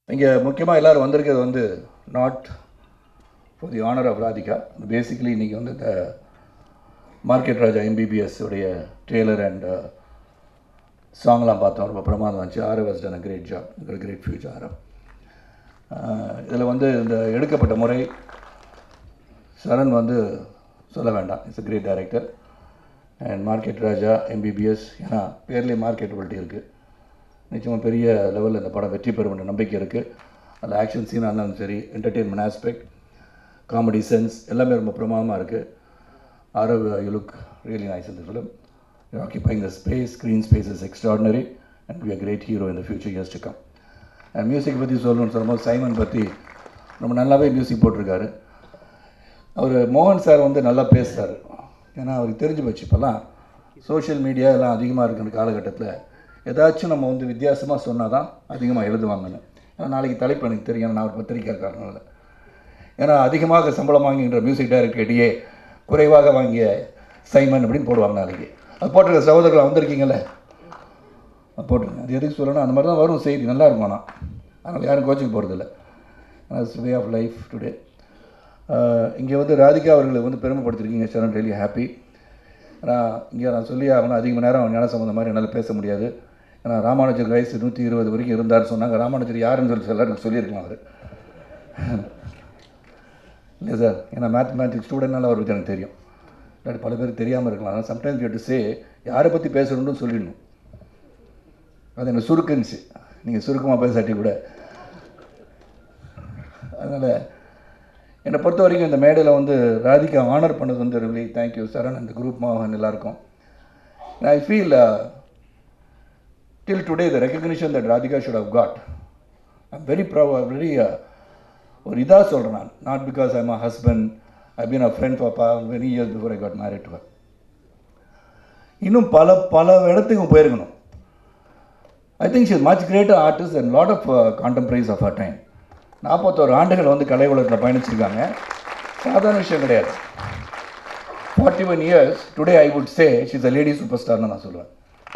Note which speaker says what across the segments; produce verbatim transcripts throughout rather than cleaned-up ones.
Speaker 1: இங்கே முக்கியமாக எல்லோரும் வந்திருக்கிறது வந்து not for the honour of Radhika. Basically இன்றைக்கி வந்து இந்த மார்க்கெட் ராஜா எம்பிபிஎஸ் உடைய ட்ரெய்லர் அண்ட் சாங்லாம் பார்த்தோம். ரொம்ப பிரமாதம் வந்துச்சு. Aarav has done a great job, great future Aarav. இதில் வந்து இந்த எடுக்கப்பட்ட முறை சரண் வந்து சொல்ல வேண்டாம், it's a great director. And market Raja MBBS, ஏன்னா பேர்லேயே மார்க்கெட்டபிலிட்டி இருக்குது. நிச்சயமாக பெரிய லெவலில் இந்த படம் வெற்றி பெறும் என்ற நம்பிக்கை இருக்குது. அதில் ஆக்ஷன் சீனாக இருந்தாலும் சரி, என்டர்டெயின்மெண்ட் ஆஸ்பெக்ட், காமெடி சென்ஸ் எல்லாமே ரொம்ப பிரமாதமாக இருக்குது. Aarav, you look really nice in the film. You occupying the space, screen space is extraordinary and we are great hero in the future years to come. And music பற்றி சொல்லணும்னு சொல்லும்போது Simon பற்றி ரொம்ப நல்லாவே மியூசிக் போட்டிருக்காரு. அவர் மோகன் சார் வந்து நல்லா பேசுகிறார். ஏன்னா அவருக்கு தெரிஞ்சு போச்சு, இப்போல்லாம் சோஷியல் மீடியா எல்லாம் அதிகமாக இருக்கிற காலகட்டத்தில் ஏதாச்சும் நம்ம வந்து வித்தியாசமாக சொன்னால் தான் அதிகமாக எழுதுவாங்கன்னு. ஏன்னா நாளைக்கு தலைப்பு எனக்கு தெரியும், நான் ஒரு பத்திரிக்கைக்காரனால. ஏன்னா அதிகமாக சம்பளம் வாங்குகின்ற மியூசிக் டைரக்டர் இடையே குறைவாக வாங்கிய சைமன் அப்படின்னு போடுவாங்க நாளைக்கு. அது போட்டிருக்க சகோதரர்கள் வந்திருக்கீங்களே, அது போட்டுருங்க. அது எதுக்கு சொல்லணும், அந்த மாதிரி தான் வரும் செய்தி, நல்லா இருக்கும். ஆனால் அதனால் யாரும் கோச்சிக்கு போகிறதில்ல. It's way of life today. இங்கே வந்து ராதிகா அவர்களை வந்து பெருமைப்படுத்திருக்கீங்க. சரண் ரியலி ஹாப்பி. ஆனால் இங்கே நான் சொல்லி ஆகணும், அதிக மணி நேரம் ஞான சம்பந்தம் மாதிரி என்னால் பேச முடியாது. ஏன்னா ராமானுஜர் வயசு நூற்றி இருபது வரைக்கும் இருந்தார்னு சொன்னாங்க. ராமானுஜர் யாருன்னு சொல்லி எல்லாருக்கும் சொல்லியிருக்கலாம் அவர், இல்லை சார்? ஏன்னா மேத்தமேட்டிக்ஸ் ஸ்டூடெண்ட்னால அவருக்கு எனக்கு தெரியும். இல்லாட்டி பல பேருக்கு தெரியாமல் இருக்கலாம். ஆனால் சம்டைம்ஸ் யூ டு சே யாரை பற்றி பேசணுன்னு சொல்லிடணும். அது எனக்கு சுருக்குன்னுச்சு, நீங்கள் சுருக்கமாக பேசாட்டி கூட. அதனால் என்னை பொறுத்த வரைக்கும் இந்த மேடையில் வந்து ராதிகா ஆனர் பண்ணது வந்து ரியலி தேங்க்யூ சரண் அந்த குரூப் மோகன் எல்லாருக்கும். I feel till today the recognition that Radhika should have got, I'm very proud, very ஒரு இதாக சொல்கிறேன் நான். Not because I am a husband, I been a friend for many years before I got married to her. இன்னும் பல பல இடத்துக்கும் போயிருக்கணும். I think she is much greater artist and lot of contemporaries of her time. நாற்பத்தோரு ஆண்டுகள் வந்து கலை உலகத்தில் பயணிச்சிருக்காங்க, சாதாரண விஷயம் கிடையாது. Forty one years today I would say she is a lady super ஸ்டார்னு நான் சொல்லுவேன்.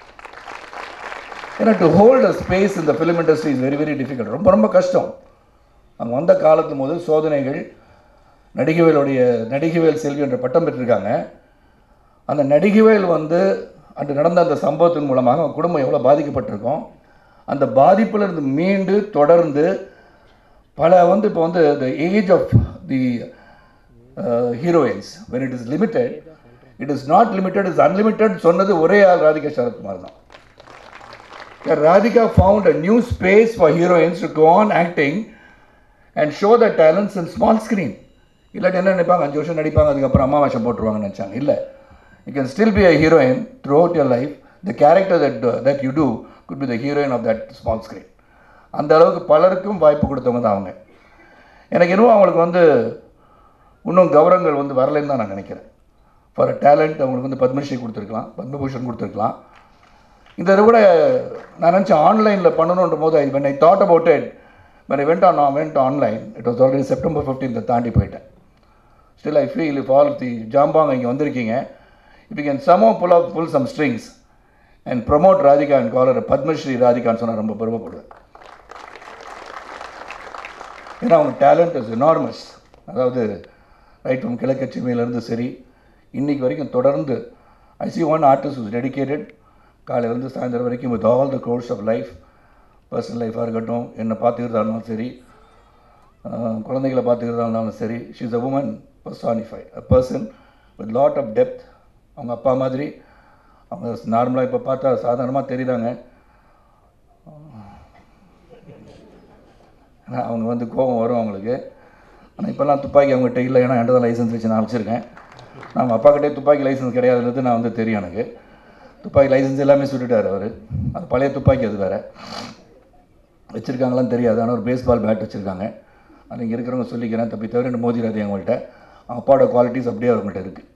Speaker 1: ஏன்னா டு ஹோல்ட் அ ஸ்பேஸ் இந்த film industry is very very difficult. ரொம்ப ரொம்ப கஷ்டம். அவங்க வந்த காலத்து போது சோதனைகள். நடிகவேலுடைய நடிகவேல் செல்வி என்ற பட்டம் பெற்றிருக்காங்க. அந்த நடிகவேல் வந்து அன்று நடந்த அந்த சம்பவத்தின் மூலமாக அவங்க குடும்பம் எவ்வளோ பாதிக்கப்பட்டிருக்கோம். அந்த பாதிப்பிலிருந்து மீண்டு தொடர்ந்து பல வந்து இப்போ வந்து the age of the heroines when it is limited, it is not limited, is unlimited சொன்னது ஒரே ஆள் ராதிகா சரத்குமார் தான். Radhika found a new space for heroines to go on acting and show their talents in small screen. இல்லாட்டி என்ன நினைப்பாங்க, அஞ்சு வருஷம் நடிப்பாங்க, அதுக்கப்புறம் அம்மா வேஷம் போட்டுருவாங்கன்னு நினச்சாங்க. இல்லை, you can still be a heroine throughout your life. The character that uh, that you do could be the heroine of that small screen. அந்த அளவுக்கு பலருக்கும் வாய்ப்பு கொடுத்தவங்க தான் அவங்க. எனக்கு இன்னும் அவங்களுக்கு வந்து இன்னும் கௌரவங்கள் வந்து வரலைன்னு தான் நான் நினைக்கிறேன். ஃபார் அ டேலண்ட் அவங்களுக்கு வந்து பத்மஸ்ரீ கொடுத்துருக்கலாம், பத்மபூஷன் கொடுத்துருக்கலாம். இந்த இது கூட நான் நினச்சேன் ஆன்லைனில் பண்ணணுன்ற போது when I thought about it, when I went on went online, it was already September fifteenth தாண்டி போயிட்டேன். Still I feel if all of the ஜாம்பாங்க இங்கே வந்திருக்கீங்க, if you can somehow pull up pull some strings and promote Radhika and call her Padmashri ராதிகான்னு சொன்னால் ரொம்ப பெருமைப்படுவேன். ஏன்னா அவங்க talent is enormous. அதாவது ரைட் ஃப்ரம் கிழக்கச்சிமையிலேருந்து சரி இன்றைக்கி வரைக்கும் தொடர்ந்து I see one artist is dedicated. காலையிலேருந்து சாயந்தரம் வரைக்கும் with all the course of life, personal லைஃபாக இருக்கட்டும், என்னை பார்த்துக்கிறதா இருந்தாலும் சரி, குழந்தைகளை பார்த்துக்கிறதா இருந்தாலும் சரி, she is a woman personify, a person with lot of depth. அவங்க அப்பா மாதிரி அவங்க நார்மலாக இப்போ பார்த்தா சாதாரணமாக தெரியுறாங்க. ஏன்னா அவங்க வந்து கோபம் வரும் அவங்களுக்கு. ஆனால் இப்போல்லாம் துப்பாக்கி அவங்ககிட்ட இல்லை, ஏன்னா என்கிட்ட தான் லைசன்ஸ் வச்சு நான் வச்சுருக்கேன். நான் அவங்க அப்பாக்கிட்டே துப்பாக்கி லைசன்ஸ் கிடையாதுன்றது நான் வந்து தெரியும் எனக்கு. துப்பாக்கி லைசன்ஸ் எல்லாமே சுட்டுட்டார் அவர். அது பழைய துப்பாக்கி, அது வேறு வச்சுருக்காங்களான்னு தெரியாது. ஆனால் ஒரு பேஸ்பால் பேட் வச்சுருக்காங்க. அது இங்கே இருக்கிறவங்க சொல்லிக்கிறேன், தப்பி தவிர ரெண்டு மோதிராது அவங்கள்ட்ட. அப்பாவோட குவாலிட்டிஸ் அப்படியே அவங்கள்ட்ட இருக்குது.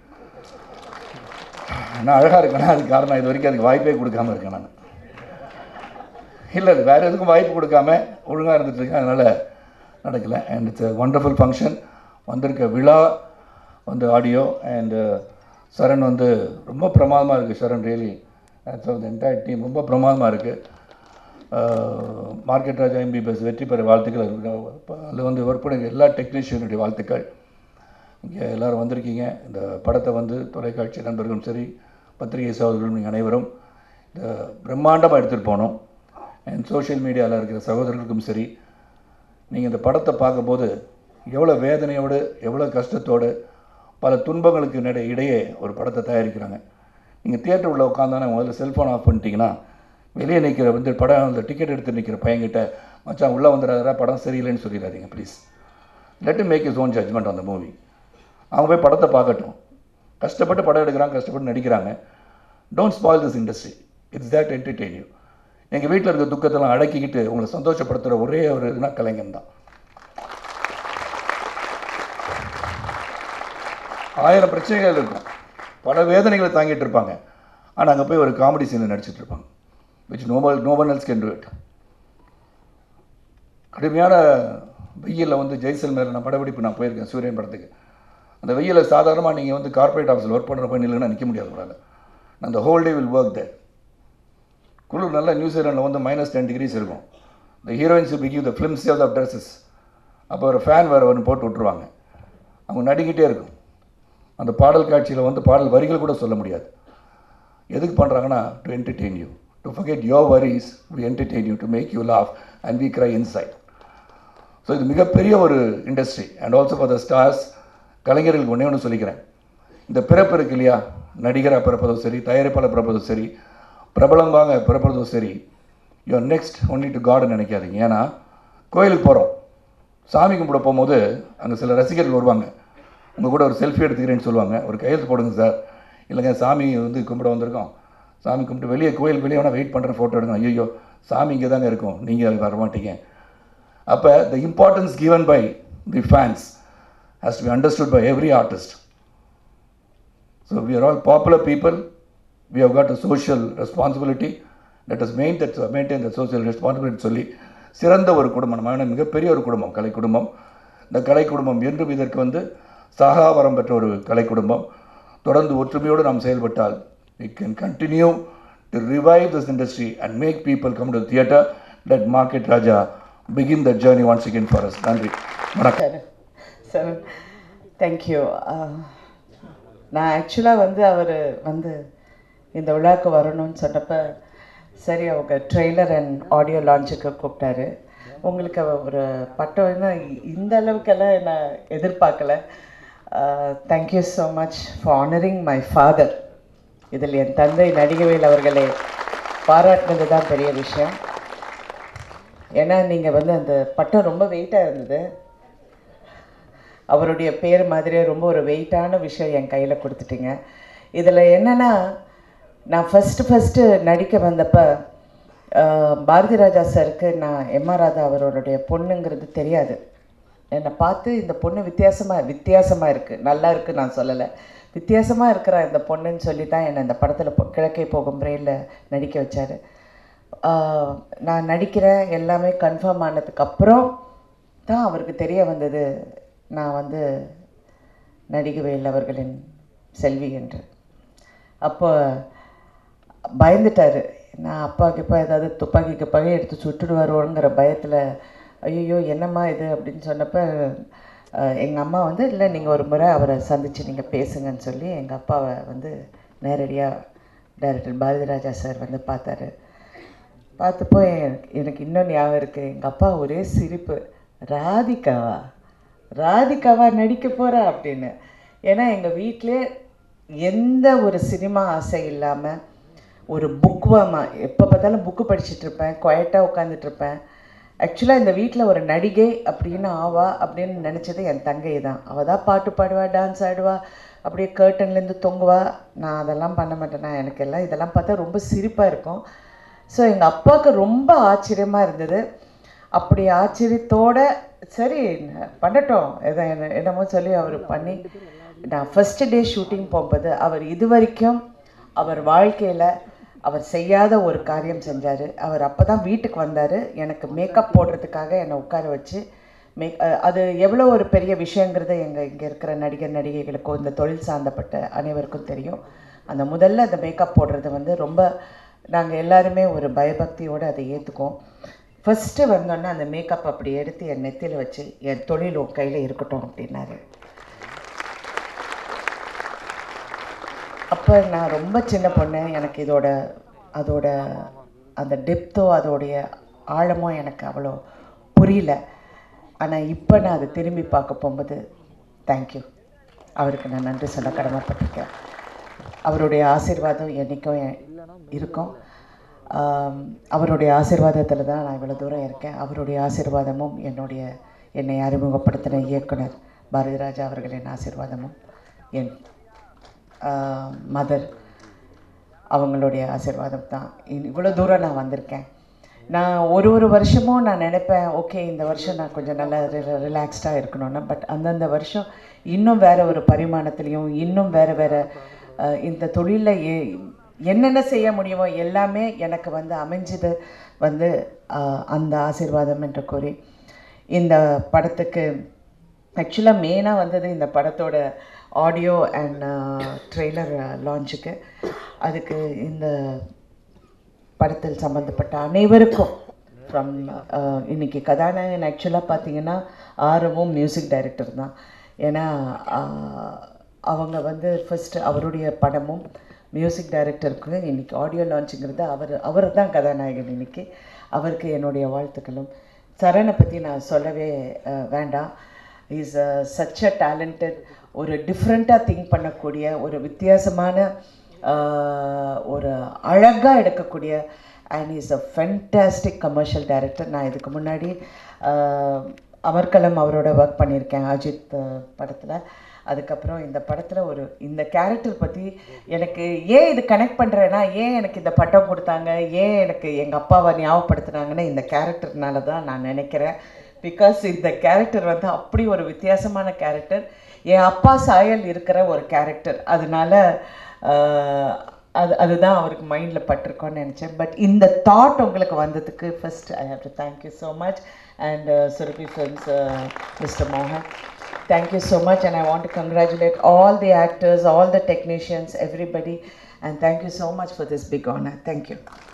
Speaker 1: நான் அழகாக இருக்கேன்னா அதுக்கு காரணம் இது வரைக்கும் அதுக்கு வாய்ப்பே கொடுக்காமல் இருக்கேன் நான். இல்லை, அது வேறு எதுக்கும் வாய்ப்பு கொடுக்காம ஒழுங்காக இருந்துகிட்ருக்கேன், அதனால் நடக்கலை. And it's a wonderful function. வந்திருக்க விழா வந்து ஆடியோ அண்டு சரண் வந்து ரொம்ப பிரமாதமாக இருக்குது. Charan really as of the entire team ரொம்ப பிரமாதமாக இருக்குது. மார்க்கெட் ராஜா எம்பிபிஎஸ் வெற்றி பெற வாழ்த்துக்கள். அதில் வந்து ஒர்க் பண்ண எல்லா டெக்னீஷியனுடைய வாழ்த்துக்கள். இங்கே எல்லோரும் வந்திருக்கீங்க. இந்த படத்தை வந்து தொலைக்காட்சி நண்பர்களும் சரி, பத்திரிகை சகோதரர்களும் நீங்கள் அனைவரும் இந்த பிரம்மாண்டமாக எடுத்துகிட்டு போனோம். அண்ட் சோஷியல் மீடியாவில் இருக்கிற சகோதரர்களுக்கும் சரி, நீங்கள் இந்த படத்தை பார்க்கும்போது எவ்வளோ வேதனையோடு, எவ்வளோ கஷ்டத்தோடு, பல துன்பங்களுக்கு இடையே இடையே ஒரு படத்தை தயாரிக்கிறாங்க. நீங்கள் தியேட்டர் உள்ள உட்காந்தானே முதல்ல செல்ஃபோன் ஆஃப் பண்ணிட்டீங்கன்னா, வெளியே நிற்கிற வந்து படம் அந்த டிக்கெட் எடுத்து நிற்கிற பையன்கிட்ட, மச்சான் உள்ளே வந்துடாதா, படம் சரியில்லைன்னு சொல்லிடாதீங்க please. Let him make his own judgement on the movie. அவங்க போய் படத்தை பார்க்கட்டும். கஷ்டப்பட்டு படம் எடுக்கிறாங்க, கஷ்டப்பட்டு நடிக்கிறாங்க. Don't spoil this industry. It's that entertain you. எங்கள் வீட்டில் இருக்க துக்கத்தெல்லாம் அடக்கிக்கிட்டு உங்களை சந்தோஷப்படுத்துகிற ஒரே ஒரு இதுனா கலைஞன் தான். ஆயிரம் பிரச்சனைகள் இருக்கும், பல வேதனைகளை தாங்கிட்டு இருப்பாங்க. ஆனால் அங்கே போய் ஒரு காமெடி சீனில் நடிச்சிட்டு இருப்பாங்க. Which noble no one else can do it. கடுமையான வெயிலில் வந்து ஜெய்சல்மேரில் நான் படப்பிடிப்பு நான் போயிருக்கேன் சூரியன் படத்துக்கு. அந்த வெயிலில் சாதாரணமாக நீங்கள் வந்து கார்பரேட் ஆஃபீஸில் ஒர்க் பண்ணுற போய் நில்லுன்னா நிற்க முடியாது உங்களால். நான் அந்த whole day will work there. குளிர் நல்லா நியூசிலாண்டில் வந்து மைனஸ் டென் டிகிரிஸ் இருக்கும். இந்த heroines will give the film save of dresses. அப்போ ஒரு ஃபேன் வேறு ஒன்று போட்டு விட்ருவாங்க. அவங்க நடிக்கிட்டே இருக்கும். அந்த பாடல் காட்சியில் வந்து பாடல் வரிகள் கூட சொல்ல முடியாது. எதுக்கு பண்ணுறாங்கன்னா, to entertain you, to forget your worries, we entertain you, to make you laugh and we cry inside. So இது மிகப்பெரிய ஒரு industry. And also for the stars. கலைஞர்களுக்கு ஒன்றே ஒன்று சொல்லிக்கிறேன். இந்த பிறப்பு இருக்கு இல்லையா, நடிகராக பிறப்பதும் சரி, தயாரிப்பாளர் பிறப்பதும் சரி, பிரபலமாக பிறப்பதும் சரி, யூஆர் நெக்ஸ்ட் ஒன்லி டு காட்னு நினைக்காதீங்க. ஏன்னா கோயிலுக்கு போகிறோம், சாமி கும்பிட போகும்போது அங்கே சில ரசிகர்கள் வருவாங்க. உங்கள் கூட ஒரு செல்ஃபி எடுத்துக்கிறேன்னு சொல்லுவாங்க. ஒரு கையெழுத்து போடுங்க சார். இல்லைங்க, சாமி வந்து கும்பிட வந்திருக்கோம், சாமி கும்பிட்டு வெளியே கோயிலுக்கு வெளியே வேணால் வெயிட் பண்ணுறேன், ஃபோட்டோ எடுங்க. ஐயோ, சாமி இங்கே தாங்க இருக்கும், நீங்கள் அது வரமாட்டீங்க. அப்போ the importance given by the fans has to be understood by every artist. So we are all popular people. We have got a social responsibility. Let us maintain that, maintain the social responsibility சொல்லி சிறந்த ஒரு குடும்பம், நம்ம மிகப்பெரிய ஒரு குடும்பம், கலை குடும்பம். இந்த கலை குடும்பம் என்றும் இதற்கு வந்து சகாவரம் பெற்ற ஒரு கலை குடும்பம். தொடர்ந்து ஒற்றுமையோடு நாம் செயல்பட்டால் we can continue to revive this industry and make people come to the theatre. Let Market Raja begin the journey once again for us. நன்றி, வணக்கம்.
Speaker 2: Sir, thank you. நான் ஆக்சுவலாக வந்து அவர் வந்து இந்த விழாவுக்கு வரணும்னு சொன்னப்போ, சரி அவங்க ட்ரெய்லர் அண்ட் ஆடியோ லான்ச்சுக்கு கூப்பிட்டாரு. உங்களுக்கு ஒரு பட்டம்னா இந்த அளவுக்கெல்லாம் நான் எதிர்பார்க்கல. Thank you so much for honouring my father. இதில் என் தந்தை நடிகவேல் அவர்களை பாராட்டினது தான் பெரிய விஷயம். ஏன்னா நீங்கள் வந்து அந்த பட்டம் ரொம்ப வெயிட்டாக இருந்தது. அவருடைய பேர் மாதிரியே ரொம்ப ஒரு வெயிட்டான விஷயம் என் கையில் கொடுத்துட்டீங்க. இதில் என்னென்னா, நான் ஃபஸ்ட்டு ஃபஸ்ட்டு நடிக்க வந்தப்போ பாரதி ராஜா சாருக்கு நான் எம் ஆர் ராதா அவருடைய பொண்ணுங்கிறது தெரியாது. என்னை பார்த்து இந்த பொண்ணு வித்தியாசமாக வித்தியாசமாக இருக்குது, நல்லா இருக்குது நான் சொல்லலை, வித்தியாசமாக இருக்கிற இந்த பொண்ணுன்னு சொல்லி தான் என்னை இந்த படத்தில் கிழக்கே போகும் ரயிலில் நடிக்க வச்சார். நான் நடிக்கிறேன் எல்லாமே கன்ஃபார்ம் ஆனதுக்கப்புறம் தான் அவருக்கு தெரிய வந்தது நான் வந்து நடிகவேல் அவர்களின் செல்வி என்று. அப்போ பயந்துட்டார். நான் அப்பாவுக்கு இப்போ ஏதாவது துப்பாக்கிக்கு பகை எடுத்து சுட்டுடுவாரோங்கிற பயத்தில், ஐயோ என்னம்மா இது அப்படின்னு சொன்னப்போ எங்கள் அம்மா வந்து, இல்லை நீங்கள் ஒரு முறை அவரை சந்தித்து நீங்கள் பேசுங்கன்னு சொல்லி எங்கள் அப்பாவை வந்து நேரடியாக டைரக்டர் பாரதி ராஜா சார் வந்து பார்த்தாரு. பார்த்தப்போ எனக்கு இன்னும் ஞாபகம் இருக்குது, எங்கள் அப்பா ஒரே சிரிப்பு, ராதிகாவா ராதிகாவா நடிக்க போகிறா அப்படின்னு. ஏன்னா எங்கள் வீட்டிலே எந்த ஒரு சினிமா ஆசை இல்லாமல் ஒரு புக்வாமா, எப்போ பார்த்தாலும் புக்கு படிச்சுட்ருப்பேன், குவைட்டாக உட்காந்துட்ருப்பேன். ஆக்சுவலாக இந்த வீட்டில் ஒரு நடிகை அப்படின்னு ஆவா அப்படின்னு நினச்சது என் தங்கை தான். அவள் தான் பாட்டு பாடுவா, டான்ஸ் ஆடுவா, அப்படியே கர்ட்டன்லேருந்து தொங்குவா. நான் அதெல்லாம் பண்ண மாட்டேன்னா, எனக்கு எல்லாம் இதெல்லாம் பார்த்தா ரொம்ப சிரிப்பாக இருக்கும். ஸோ எங்கள் அப்பாவுக்கு ரொம்ப ஆச்சரியமாக இருந்தது. அப்படி ஆச்சரியத்தோடு சரி பண்ணட்டும் எதை என்ன என்னமோ சொல்லி அவர் பண்ணி, நான் ஃபஸ்ட்டு டே ஷூட்டிங் போகும்போது அவர் இது வரைக்கும் அவர் வாழ்க்கையில் அவர் செய்யாத ஒரு காரியம் செஞ்சார். அவர் அப்போ தான் வீட்டுக்கு வந்தார், எனக்கு மேக்கப் போடுறதுக்காக என்னை உட்கார வச்சு மேக் அது எவ்வளோ ஒரு பெரிய விஷயங்கிறது எங்கள் இங்கே இருக்கிற நடிகர் நடிகைகளுக்கும் இந்த தொழில் சார்ந்தப்பட்ட அனைவருக்கும் தெரியும். அந்த முதல்ல அந்த மேக்கப் போடுறது வந்து ரொம்ப நாங்கள் எல்லாருமே ஒரு பயபக்தியோடு அதை ஏற்றுக்குவோம். ஃபஸ்ட்டு வந்தோன்னே அந்த மேக்கப் அப்படி எடுத்து என் நெத்தியில் வச்சு என் தொழில் உன் கையில் இருக்கட்டும் அப்படின்னாரு. அப்போ நான் ரொம்ப சின்ன பொண்ணு, எனக்கு இதோட அதோட அந்த டெப்த்தோ அதோடைய ஆழமோ எனக்கு அவ்வளோ புரியல. ஆனால் இப்போ நான் அதை திரும்பி பார்க்க போகும்போது தேங்க்யூ, அவருக்கு நான் நன்றி சொல்ல கடமைப்பட்டிருக்கேன். அவருடைய ஆசீர்வாதம் என்றைக்கும் இருக்கும். அவருடைய ஆசீர்வாதத்தில் தான் நான் இவ்வளோ தூரம் இருக்கேன். அவருடைய ஆசீர்வாதமும் என்னுடைய என்னை அறிமுகப்படுத்தின இயக்குனர் பாரதிராஜா அவர்களின் ஆசீர்வாதமும் என் மதர் அவங்களுடைய ஆசீர்வாதம் தான் இவ்வளோ தூரம் நான் வந்திருக்கேன். நான் ஒரு ஒரு வருஷமும் நான் நினைப்பேன், ஓகே இந்த வருஷம் நான் கொஞ்சம் நல்லா ரிலாக்ஸ்டாக இருக்கணும்னு. பட் அந்தந்த வருஷம் இன்னும் வேறு ஒரு பரிமாணத்துலேயும் இன்னும் வேறு வேறு இந்த தொழிலில் ஏ என்னென்ன செய்ய முடியுமோ எல்லாமே எனக்கு வந்து அமைஞ்சது வந்து அந்த ஆசீர்வாதம் என்று கூறி, இந்த படத்துக்கு ஆக்சுவலாக மெயினாக வந்தது இந்த படத்தோட ஆடியோ அண்ட் ட்ரெய்லர் லான்ச்சுக்கு. அதுக்கு இந்த படத்தில் சம்மந்தப்பட்ட அனைவருக்கும் ஃப்ரம் இன்றைக்கி கதாநாயகன் ஆக்சுவலாக பார்த்திங்கன்னா ஆரவும் மியூசிக் டைரக்டர் தான். ஏன்னா அவங்க வந்து ஃபஸ்ட்டு அவருடைய படமும் மியூசிக் டைரக்டருக்கு இன்றைக்கி ஆடியோ லான்ச்சுங்கிறது அவர் அவர் தான் கதாநாயகன் இன்றைக்கி. அவருக்கு என்னுடைய வாழ்த்துக்களும். சரணை பற்றி நான் சொல்லவே வேண்டாம். இஸ் சச் அ டேலண்டட், ஒரு டிஃப்ரெண்ட்டாக திங்க் பண்ணக்கூடிய, ஒரு வித்தியாசமான, ஒரு அழகாக எடுக்கக்கூடிய, and is a fantastic commercial director. நான் இதுக்கு முன்னாடி அமர்கலம் அவரோட ஒர்க் பண்ணியிருக்கேன் அஜித் படத்தில். அதுக்கப்புறம் இந்த படத்தில் ஒரு இந்த கேரக்டர் பற்றி எனக்கு ஏன் இது கனெக்ட் பண்ணுறேன்னா, ஏன் எனக்கு இந்த பட்டம் கொடுத்தாங்க, ஏன் எனக்கு எங்கள் அப்பாவை ஞாபகப்படுத்துனாங்கன்னு இந்த கேரக்டர்னால தான் நான் நினைக்கிறேன். பிகாஸ் இந்த கேரக்டர் வந்து அப்படி ஒரு வித்தியாசமான கேரக்டர், என் அப்பா சாயல் இருக்கிற ஒரு கேரக்டர். அதனால அது அதுதான் அவருக்கு மைண்டில் பட்டிருக்கோன்னு நினச்சேன். பட் இந்த தாட் உங்களுக்கு வந்ததுக்கு first I have to thank you so much. And Surabhi films mister மோகன், thank you so much, and I want to congratulate all the actors, all the technicians, everybody, and thank you so much for this big honor. Thank you.